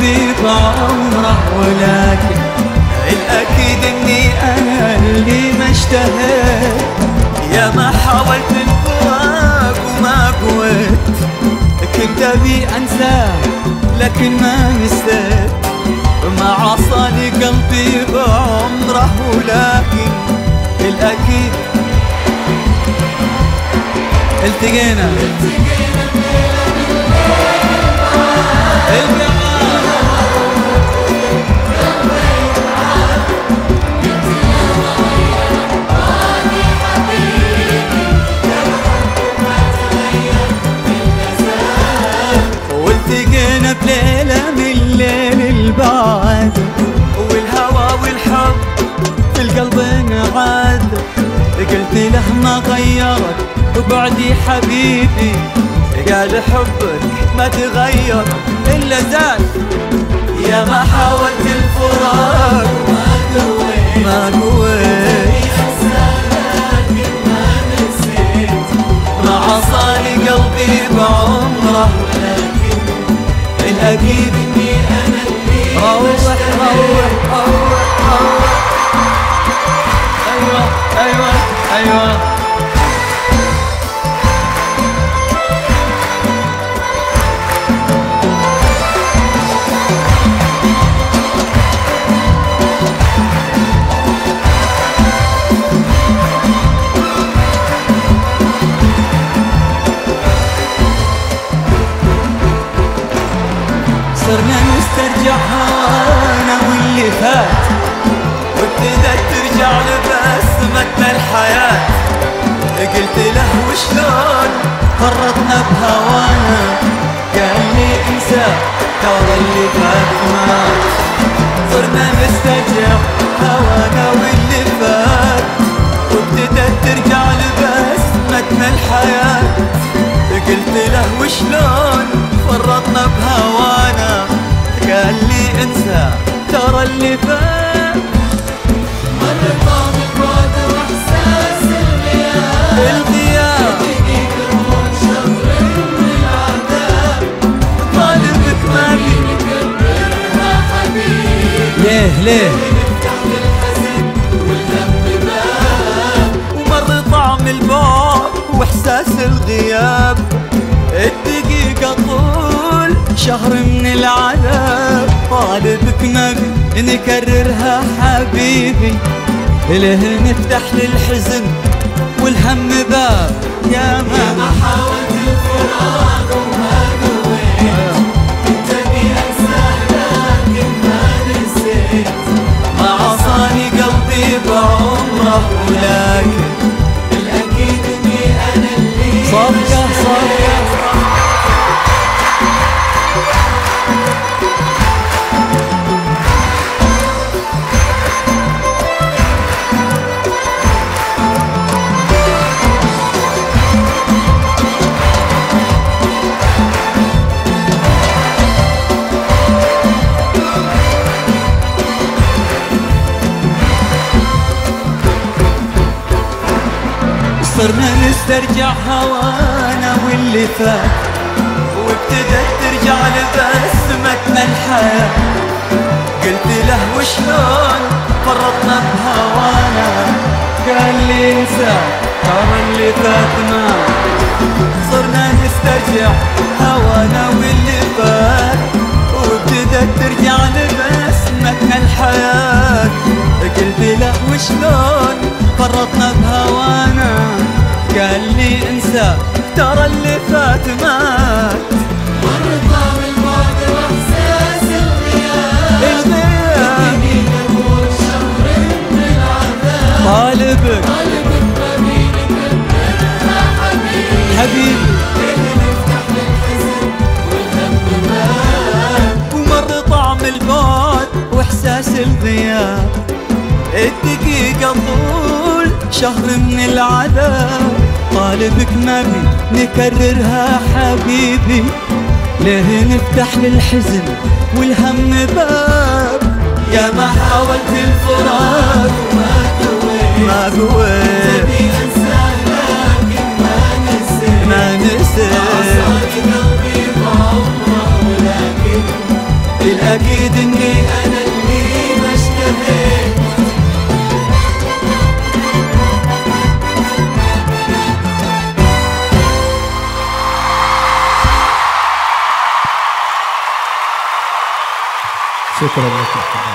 قلبي بعمره، ولكن الأكيد إني أنا اللي ما اشتهيت. يا ما حاولت الفراق وما قويت، كنت أبي أنساه لكن ما نسيت. ما عصاني قلبي بعمره، ولكن الأكيد التقينا والتقينا بليلة من ليل البعد، والهوى والحب في القلب انعاد. قلت له ما غيرك وبعدي حبيبي، قال حبك ما تغير إلا زاد. يا ما حاولت الفراق ما قويت، ما عصاني قلبي بعمره، الأكيد إني أنا اللي روح روح روح روح. أيوة أيوة أيوة صرنا نسترجع هوانا واللي فات، وابتدت ترجع لبسمتنا الحياة. قلت له وشلون فرطنا بهوانا، قال لي انسى ترى اللي فات مات. صرنا نسترجع هوانا واللي فات، وابتدت ترجع لبسمتنا الحياة. قلت له وشلون فرطنا بهوانا، قال لي انسى ترى اللي فات. مر طعم البعد واحساس الغياب، يدقيق شهر من العذاب. طالبك ما نكررها حبيبي، ليه نفتح للحزن والهم باب. ومر طعم البعد واحساس الغياب، الدقيقة طول شهر من العذاب. طالبك نبي نكررها حبيبي، ليه نفتح للحزن والهم باب. يا ما حاولت الفراق وما قويت، كنت أبي أنساه لكن ما نسيت. ما عصاني قلبي بعمره، ولكن الأكيد إني أنا اللي صفقة صفقة. صرنا نسترجع هوانا واللي فات، وابتدت ترجع لبسمتنا الحياة. قلت له وشلون فرطنا بهوانا، قال لي انسى ترى اللي فات مات. صرنا نسترجع هوانا واللي فات، وابتدت ترجع لبسمتنا الحياة. قلت له وشلون فرطنا بهوانا، قال لي انسى ترى اللي فات مات. مر طعم البعد واحساس الغياب، يدقيق شهر من العذاب. طالبك ما نكررها حبيبي، نفتح للحزن والهم باب. ومر طعم البعد واحساس الغياب، الدقيقة طول شهر من العذاب. طالبك نبي نكررها حبيبي، ليه نفتح للحزن والهم باب. يا ما حاولت الفراق ما قويت، أبي أنساه لكن ما نسيت. ما نسيت. عصاني قلبي بعمره، ولكن أكيد إني أنا اللي ما اشتهيت. شكرا لك.